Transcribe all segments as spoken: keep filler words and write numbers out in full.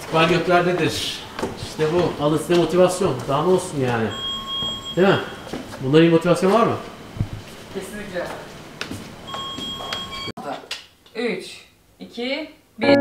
İsmail Gökler'dedir. İşte bu. Alın size motivasyon. Daha ne olsun yani. Değil mi? Bundan iyi motivasyon var mı? Kesinlikle. üç, iki, bir.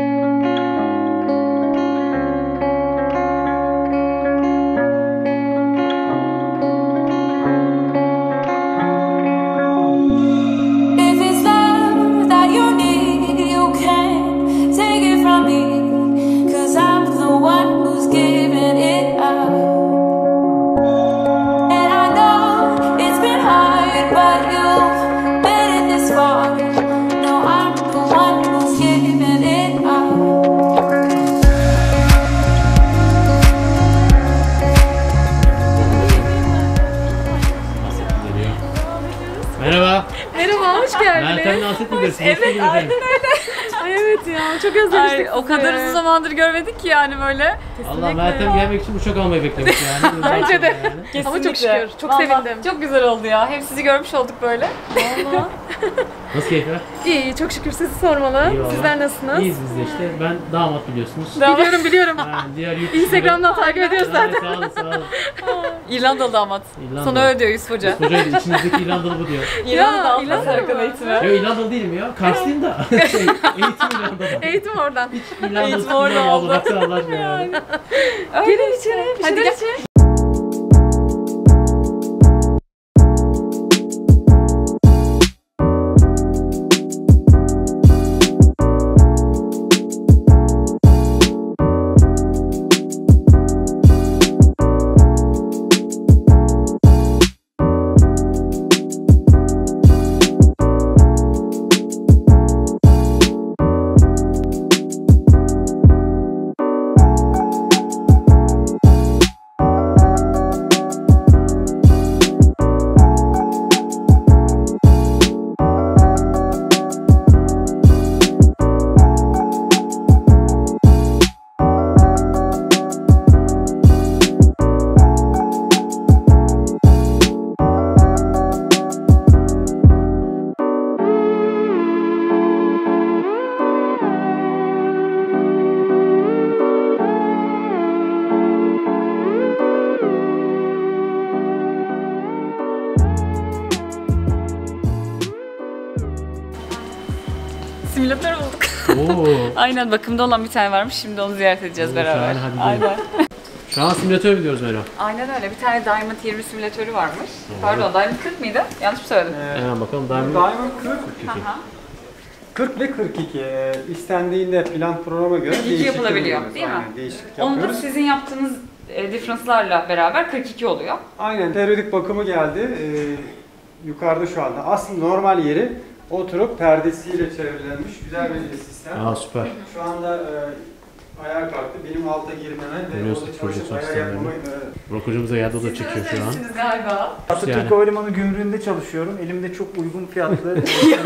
Merhaba. Merhaba, hoş geldiniz. Meltem'le hasret mi diyorsun? Evet, aynen öyle. Ay evet ya, çok özlemiştik. Ay, o kadar uzun zamandır görmedik ki yani böyle. Allah Meltem gelmek için uçak almayı beklemiş yani. Bence de. Yani. Ama çok şükür, çok Vallahi sevindim. Çok güzel oldu ya. Hem sizi görmüş olduk böyle. Vallahi. Nasıl keyifler? İyi, iyi, çok şükür sizi sormalı. İyi valla. Sizler nasılsınız? İyiyiz biz de işte. Ben damat biliyorsunuz. Biliyorum, biliyorum. Yani diğer yurt Instagram'dan takip ediyoruz zaten. Sağ olun, sağ olun. İrlandalı damat. İrlandalı. Sana öyle diyor Yusuf Hoca. Hoca içinizdeki İrlandalı bu diyor. İrlandalı İrlandalı damat Serkan mı? eğitimi. Yok İrlandalı değilim ya. Karslıyım da. şey, eğitim İrlandalı. Eğitim oradan. İrlandalı Eğitim orada oldu. Baksana Allah aşkına yani. Gelin içeri, bir Hadi şeyler gel. için. Simülatör bulduk. Oo. Aynen, bakımda olan bir tane varmış. Şimdi onu ziyaret edeceğiz Oo, beraber. şahane, hadi gidelim. Aynen. Şu an simülatör gidiyoruz Melo. Aynen öyle. Bir tane Diamond yirmi simülatörü varmış. Pardon, Diamond kırk mıydı? Yanlış mı söyledim? Hemen bakalım. Diamond Diamond kırk, Aha. kırk ve kırk iki. Ee, istendiğinde plan programa göre kırk iki değişiklik yapılabiliyor, yapıyoruz. değil mi? Aynen, değişiklik Onu da yapıyoruz. sizin yaptığınız e, difference'larla beraber kırk iki oluyor. Aynen, periyodik bakımı geldi. Ee, yukarıda şu anda. Aslında normal yeri oturup perdesiyle çevrilenmiş güzel bir sistem. Aa süper. Şu anda e, ayağa kalktı. Benim alta girmeme ve Görüyorsun orada proje çalışıp ayağa sonuçlarını. yapmamı e, Burak hocamıza geldi, o da Siz çekiyor şu an. özlemişsiniz galiba. Atatürk Yani. Havalimanı Gümrüğü'nde çalışıyorum. Elimde çok uygun fiyatlı.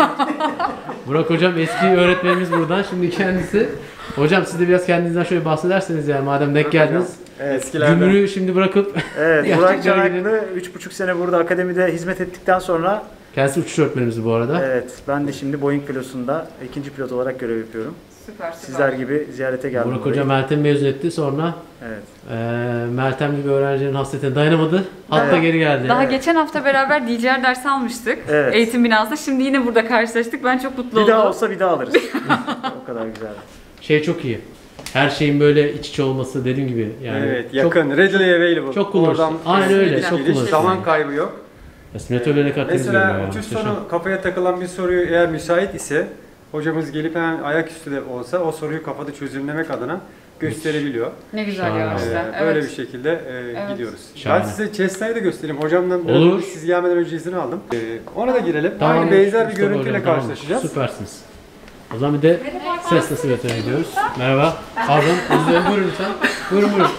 Burak hocam eski öğretmenimiz buradan. Şimdi kendisi. Hocam siz de biraz kendinizden şöyle bahsederseniz yani madem denk geldiniz. Evet, eskilerden. Gümrüğü şimdi bırakıp evet, Gerçekten Burak öyle. Canaklı üç buçuk sene burada akademide hizmet ettikten sonra kendisi uçuş öğretmenimiz bu arada. evet, ben de şimdi Boeing pilotunda ikinci pilot olarak görev yapıyorum. Süper süper. Sizler gibi ziyarete geldim. Burak buraya. hocam Meltem mezun etti, sonra Evet. e, Meltem gibi öğrencilerin hasretine dayanamadı. Hatta Evet. geri geldi. Daha geçen hafta beraber D J R dersi almıştık. Evet. Eğitim binasında. Şimdi yine burada karşılaştık. Ben çok mutlu Bir oldum. daha olsa bir daha alırız. O kadar güzel. Şey çok iyi. Her şeyin böyle iç içe olması dediğim gibi yani. Evet, çok- yakın. Readily available. çok kullanışlı. Oradan Aynen öyle, gidiş çok geliş, kullanışlı. zaman kaybı yok. Ya, simülatörle ne kadar temiz görünüyor Mesela ya, uçuş muhteşem. sonu kafaya takılan bir soruyu eğer müsait ise hocamız gelip hemen ayaküstü de olsa o soruyu kafada çözümlemek adına gösterebiliyor. Ne güzel Şahane. ya Ee, işte. Böyle Evet. bir şekilde e, gidiyoruz. Şahane. Ben size Cessna'yı da göstereyim. Hocamdan biraz Olur. siz gelmeden önce izin aldım. Ee, ona da girelim. Tamam. Aynı benzer bir Mustafa görüntüyle hocam, tamam. karşılaşacağız. Süpersiniz. O zaman bir de Cessna simülatörüne gidiyoruz. Merhaba. Pardon. Özür buyurun lütfen. Buyurun buyurun.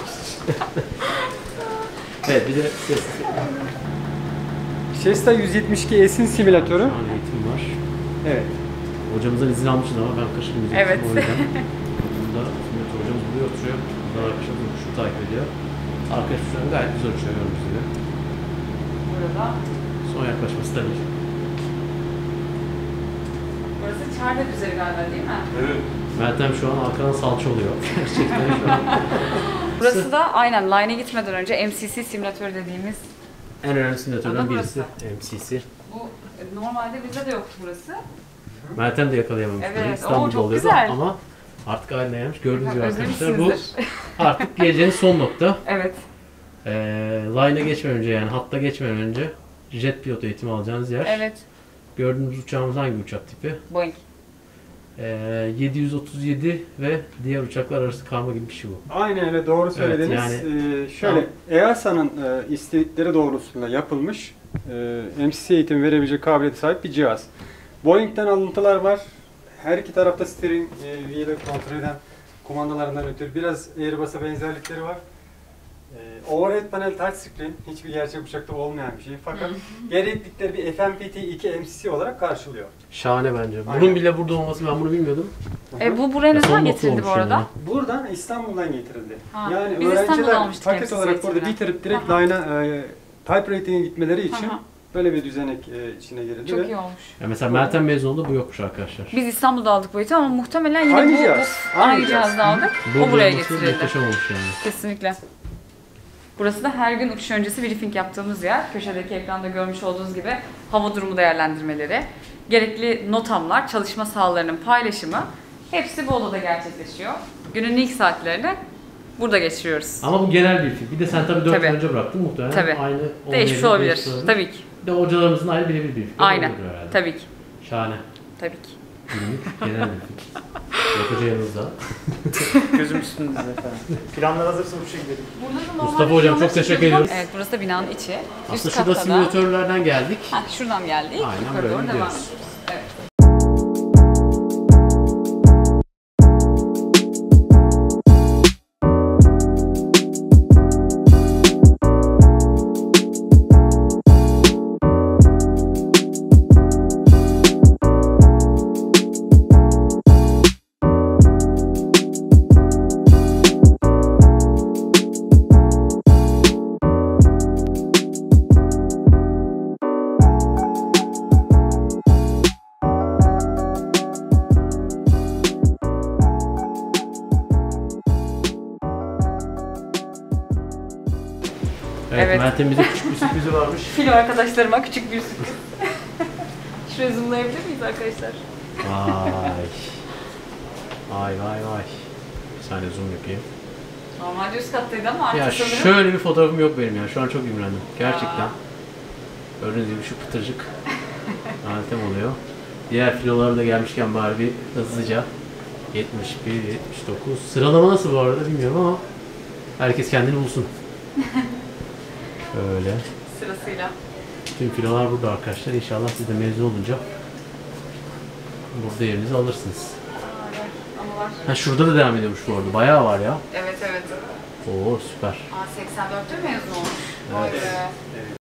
Evet bir de Cessna. Cessna yüz yetmiş iki S'in simülatörü. Şu an eğitim var. Evet. Hocamızdan izin almışız ama ben kışın izin Evet. o yüzden. Burada simülatör hocamız buraya oturuyor. Burada arkadaşlar uçuşu takip ediyor. Arkadaş şu an gayet güzel uçuyor gördüğünüz gibi. Burada. Son yaklaşması tabii. Burası Çardak üzeri galiba değil mi? Evet. Meltem şu an arkadan salça oluyor. Gerçekten şu an. Burası da aynen line'e gitmeden önce M C C simülatörü dediğimiz. En önemli O da simülatörden birisi burası. M C C. Bu e, normalde bizde de yoktu burası. Meltem de yakalayamamış. Evet, burayı. o İstanbul'da çok oluyordu güzel. ama artık haline gelmiş. Gördüğünüz gibi arkadaşlar bu Özlemişsinizdir. artık geleceğin son nokta. Evet. Ee, line'a geçmeden önce yani hatta geçmeden önce jet pilot eğitimi alacağınız yer. Evet. Gördüğünüz uçağımız hangi uçak tipi? Boeing. Ee, yedi yüz otuz yedi ve diğer uçaklar arası karma gibi bir şey bu. Aynen öyle, doğru söylediniz. yani- Ee, şöyle, E A S A'nın e, istedikleri doğrultusunda yapılmış e, M C C eğitimi verebilecek kabiliyete sahip bir cihaz. Boeing'den alıntılar var. Her iki tarafta steering e, wheel'ı kontrol eden kumandalarından ötürü biraz Airbus'a benzerlikleri var. E, overhead panel touchscreen hiçbir gerçek uçakta olmayan bir şey. Fakat gerektikleri bir F M P T iki M C C olarak karşılıyor. Şahane bence. Bunun Aynen. bile burada olması ben bunu bilmiyordum. E, bu buraya ne Ya son zaman nokta getirildi bu olmuş arada? yani. Buradan İstanbul'dan getirildi. Ha, Yani biz İstanbul'da öğrenciler almıştık paket M C C olarak burada eğitimini. bitirip direkt Aha. line'a e, type rating'e gitmeleri için Aha. böyle bir düzenek e, içine girildi. Çok ve iyi olmuş. Ya mesela Meltem mezun oldu bu yokmuş arkadaşlar. Biz İstanbul'da aldık bu eğitimi ama muhtemelen yine Aynı bu, cihaz, bu aynı aynı cihaz. cihazda aldık. Burada O buraya olması getirildi. muhteşem olmuş yani. Kesinlikle. Burası da her gün uçuş öncesi briefing yaptığımız yer. Köşedeki ekranda görmüş olduğunuz gibi hava durumu değerlendirmeleri, gerekli notamlar, çalışma sahalarının paylaşımı hepsi bu odada gerçekleşiyor. Günün ilk saatlerini burada geçiriyoruz. Ama bu genel bir film. Bir de sen tabii dört Tabii. yıl önce bıraktın muhtemelen. Tabii. Aynı Değişmiş olmayabilir, olabilir. değişmiş olabilir. Tabii ki. Bir de hocalarımızın ayrı birebir bir film. Aynen. Oluyordur herhalde. Tabii ki. Şahane. Tabii ki. Günlük genel bir film. Yok hoca yanınızda. Gözüm üstünüzde efendim. Planlar hazırsa bu şekilde. Mustafa hocam çok teşekkür ediyoruz. Evet, burası da binanın içi. Aslında Üst şurada katta da- simülatörlerden geldik. Heh, şuradan geldik. Aynen, Yukarı böyle doğru devam gidiyoruz. ediyoruz. Evet. Evet, Evet. Meltem bize küçük bir sürprizi varmış. Film arkadaşlarıma küçük bir sürpriz. Şuraya zoomlayabilir miyiz arkadaşlar? Vay. Vay vay vay. Bir saniye zoom yapayım. Normalde üst kattaydı ama artık Ya sanırım... şöyle bir fotoğrafım yok benim ya. Şu an çok imrendim. Gerçekten. Aa. Gördüğünüz gibi şu pıtırcık Meltem oluyor. Diğer filolara da gelmişken bari bir hızlıca yetmiş bir, yetmiş dokuz. Sıralama nasıl bu arada bilmiyorum ama herkes kendini bulsun. Şöyle. Sırasıyla. Tüm filolar burada arkadaşlar. İnşallah siz de mezun olunca burada yerinizi alırsınız. Ama var. Ha şurada da devam ediyormuş bu arada. Bayağı var ya. Evet evet. Oo süper. Aa, seksen dörtte mi mezun olmuş? Vay Evet. be.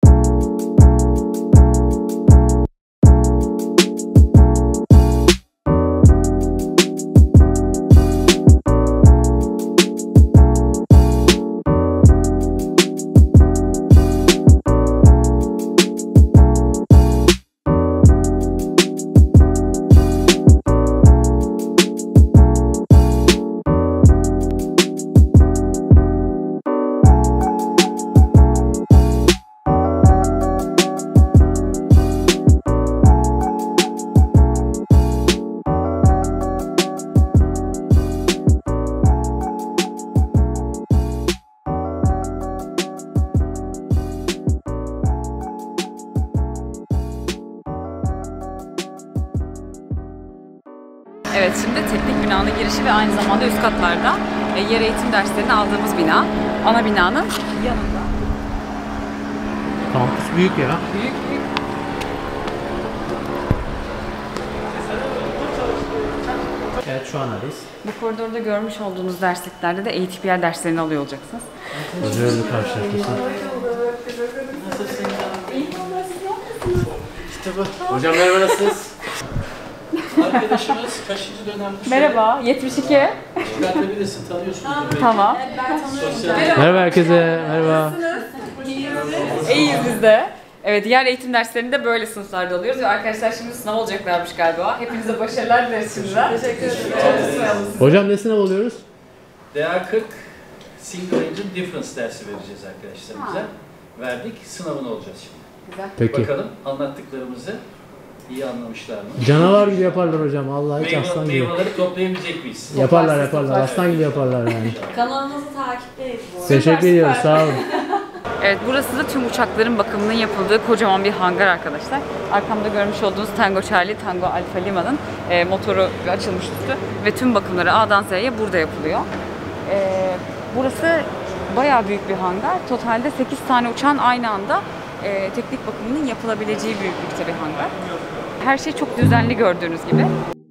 Evet, şimdi teknik binanın girişi ve aynı zamanda üst katlarda e, yer eğitim derslerini aldığımız bina. Ana binanın yanında. Kampüs büyük ya. Büyük büyük. Evet şu an neredeyiz? Bu koridorda görmüş olduğunuz dersliklerde de A T P L derslerini alıyor olacaksınız. Hocayla karşılaştırsın. Hocam merhaba nasılsınız? Arkadaşımız kaçıncı dönem? Merhaba, yetmiş iki. Çıkartabilirsin, tanıyorsunuz. Tamam. Sosyal Merhaba herkese. Merhaba. İyiyiz biz de. Evet, diğer eğitim derslerinde böyle sınıflarda alıyoruz ve arkadaşlar şimdi sınav olacaklarmış galiba. Hepinize başarılar dileriz şimdiden. Teşekkür ederim. Hocam ne sınav oluyoruz? D A kırk Single Engine Difference dersi vereceğiz arkadaşlarımıza. Ha. Verdik, sınavını olacağız şimdi. Güzel. Peki. Bakalım anlattıklarımızı iyi anlamışlar mı? Canavar gibi yaparlar hocam. Allah hiç Meyve, aslan gibi. meyveleri toplayabilecek miyiz? Yaparlar yaparlar. Aslan gibi yaparlar yani. Kanalımızı takipteyiz bu arada. Teşekkür ediyoruz. Sağ olun. Evet, burası da tüm uçakların bakımının yapıldığı kocaman bir hangar arkadaşlar. Arkamda görmüş olduğunuz Tango Charlie, Tango Alfa Lima'nın e, motoru açılmış üstü ve tüm bakımları A'dan Z'ye burada yapılıyor. E, burası bayağı büyük bir hangar. Totalde sekiz tane uçağın aynı anda e, teknik bakımının yapılabileceği büyüklükte bir hangar. Her şey çok düzenli gördüğünüz gibi.